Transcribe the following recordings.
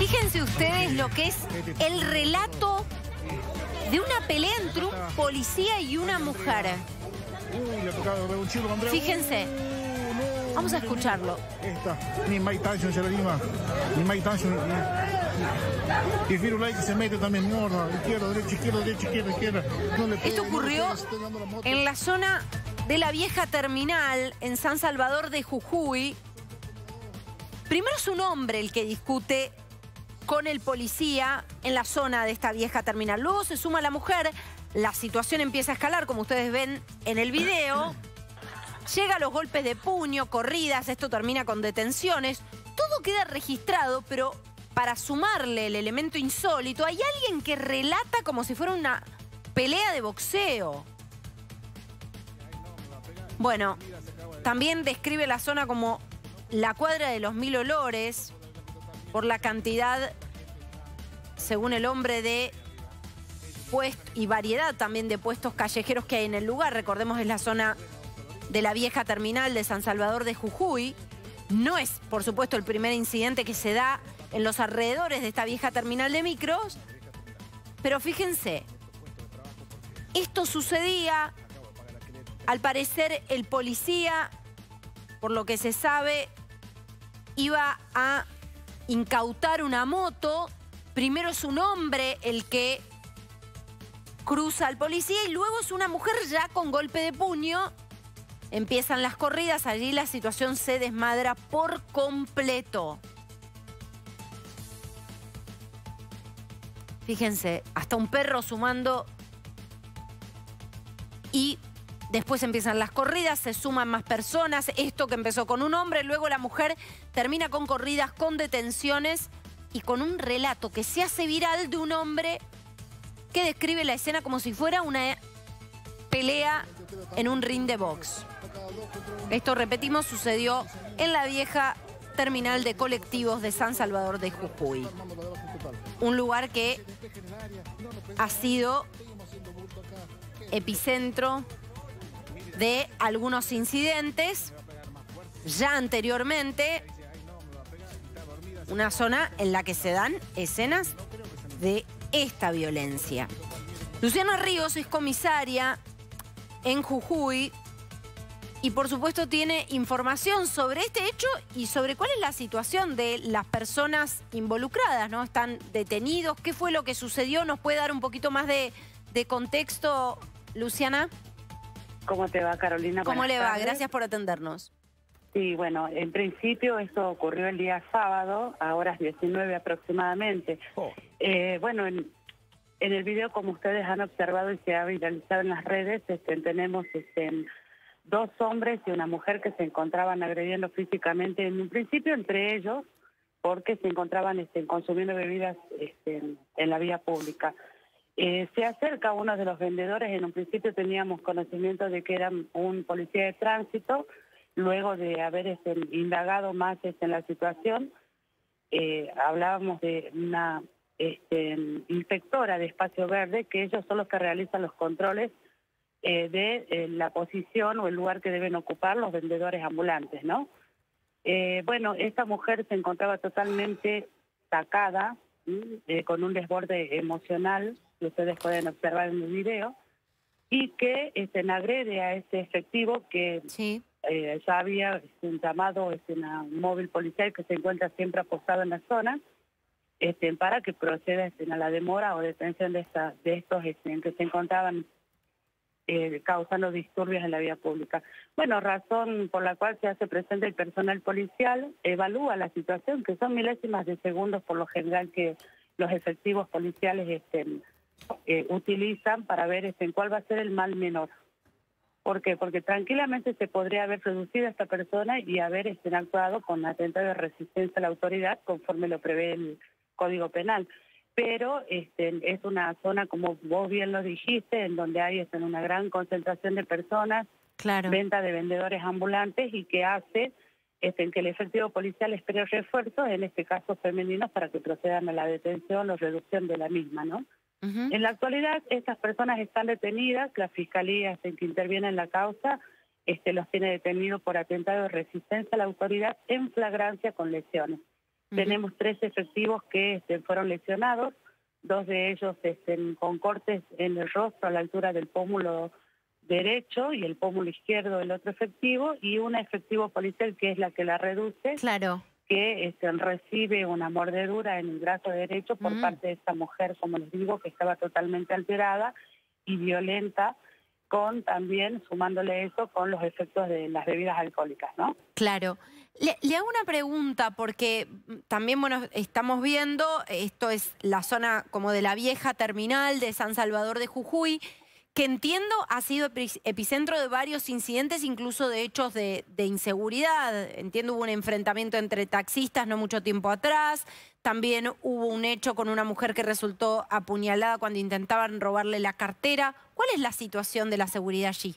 Fíjense ustedes lo que es el relato de una pelea entre un policía y una mujer. Le ha tocado reducirlo, Andrea. Fíjense. Vamos a escucharlo. Ni Mike Tyson se lo anima. Ni Mike Tyson. Y Firulay que se mete también. No, izquierda, izquierda. No le Esto ocurrió en la zona de la vieja terminal en San Salvador de Jujuy. Primero es un hombre el que discute con el policía en la zona de esta vieja terminal. Luego se suma la mujer. La situación empieza a escalar, como ustedes ven en el video. Llega a los golpes de puño, corridas, esto termina con detenciones. Todo queda registrado, pero para sumarle el elemento insólito, hay alguien que relata como si fuera una pelea de boxeo. Bueno, también describe la zona como la cuadra de los 1000 olores, por la cantidad, según el hombre, de puestos y variedad también de puestos callejeros que hay en el lugar. Recordemos, es la zona de la vieja terminal de San Salvador de Jujuy. No es, por supuesto, el primer incidente que se da en los alrededores de esta vieja terminal de micros, pero fíjense, esto sucedía, al parecer el policía, por lo que se sabe, iba a incautar una moto. Primero es un hombre el que cruza al policía y luego es una mujer ya con golpe de puño. Empiezan las corridas, allí la situación se desmadra por completo. Fíjense, hasta un perro sumando y después empiezan las corridas, se suman más personas. Esto que empezó con un hombre, luego la mujer termina con corridas, con detenciones y con un relato que se hace viral de un hombre que describe la escena como si fuera una pelea en un ring de box. Esto, repetimos, sucedió en la vieja terminal de colectivos de San Salvador de Jujuy. Un lugar que ha sido epicentro de algunos incidentes ya anteriormente. Una zona en la que se dan escenas de esta violencia. Luciana Ríos es comisaria en Jujuy y por supuesto tiene información sobre este hecho y sobre cuál es la situación de las personas involucradas, ¿no? ¿Están detenidos? ¿Qué fue lo que sucedió? ¿Nos puede dar un poquito más de contexto, Luciana? ¿Cómo te va, Carolina? ¿Cómo le va? Tardes. Gracias por atendernos. Sí, bueno, en principio esto ocurrió el día sábado, a horas 19 aproximadamente. Bueno, en el video, como ustedes han observado y se ha viralizado en las redes, tenemos dos hombres y una mujer que se encontraban agrediendo físicamente en un principio entre ellos, porque se encontraban consumiendo bebidas en la vía pública. Se acerca uno de los vendedores. En un principio teníamos conocimiento de que era un policía de tránsito. Luego de haber indagado más en la situación, hablábamos de una inspectora de espacio verde, que ellos son los que realizan los controles de la posición o el lugar que deben ocupar los vendedores ambulantes, ¿no? Bueno, esta mujer se encontraba totalmente sacada, con un desborde emocional, que ustedes pueden observar en el video, y que agrede a ese efectivo que Sí. Ya había un llamado un móvil policial que se encuentra siempre apostado en la zona, para que proceda a la demora o detención de estos que se encontraban causando disturbios en la vía pública. Bueno, razón por la cual se hace presente el personal policial, evalúa la situación, que son milésimas de segundos por lo general que los efectivos policiales utilizan para ver cuál va a ser el mal menor. ¿Por qué? Porque tranquilamente se podría haber producido a esta persona y haber actuado con atentado de resistencia a la autoridad conforme lo prevé el Código Penal. Pero es una zona, como vos bien lo dijiste, en donde hay una gran concentración de personas, Claro. venta de vendedores ambulantes, y que hace que el efectivo policial espere refuerzos, en este caso femeninos, para que procedan a la detención o reducción de la misma, ¿no? En la actualidad, estas personas están detenidas. La Fiscalía que interviene en la causa los tiene detenidos por atentado de resistencia a la autoridad en flagrancia con lesiones. Tenemos 3 efectivos que fueron lesionados, 2 de ellos con cortes en el rostro a la altura del pómulo derecho y el pómulo izquierdo del otro efectivo, y un efectivo policial que es la que la reduce, Claro. que recibe una mordedura en el brazo derecho por parte de esta mujer, como les digo, que estaba totalmente alterada y violenta, con también, sumándole eso, con los efectos de las bebidas alcohólicas, ¿no? Claro. Le hago una pregunta porque también, bueno, estamos viendo, esto es la zona como de la vieja terminal de San Salvador de Jujuy, que entiendo ha sido epicentro de varios incidentes, incluso de hechos de inseguridad. Entiendo hubo un enfrentamiento entre taxistas no mucho tiempo atrás, también hubo un hecho con una mujer que resultó apuñalada cuando intentaban robarle la cartera. ¿Cuál es la situación de la seguridad allí?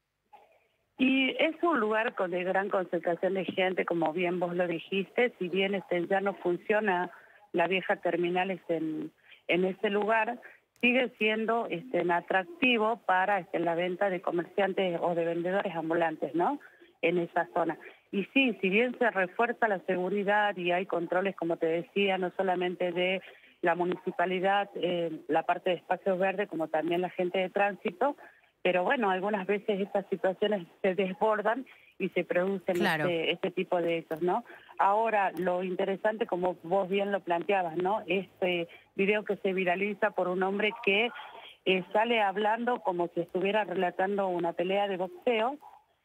Y es un lugar de gran concentración de gente, como bien vos lo dijiste. Si bien ya no funciona la vieja terminal en ese lugar, sigue siendo atractivo para la venta de comerciantes o de vendedores ambulantes, ¿no? En esa zona. Y sí, si bien se refuerza la seguridad y hay controles, como te decía, no solamente de la municipalidad, la parte de espacios verdes, como también la gente de tránsito, pero bueno, algunas veces estas situaciones se desbordan y se producen este tipo de hechos, ¿no? Ahora, lo interesante, como vos bien lo planteabas, ¿no? Este video que se viraliza por un hombre que sale hablando como si estuviera relatando una pelea de boxeo,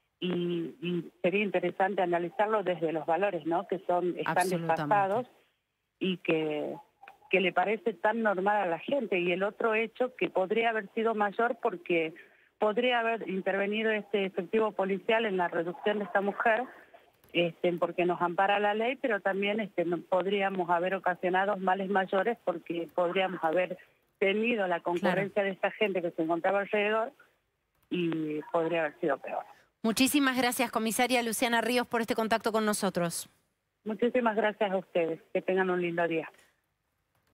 y sería interesante analizarlo desde los valores, ¿no? Que están desfasados y que le parece tan normal a la gente. Y el otro hecho que podría haber sido mayor porque podría haber intervenido este efectivo policial en la reducción de esta mujer, porque nos ampara la ley, pero también podríamos haber ocasionado males mayores porque podríamos haber tenido la concurrencia de esta gente que se encontraba alrededor y podría haber sido peor. Muchísimas gracias, comisaria Luciana Ríos, por este contacto con nosotros. Muchísimas gracias a ustedes. Que tengan un lindo día.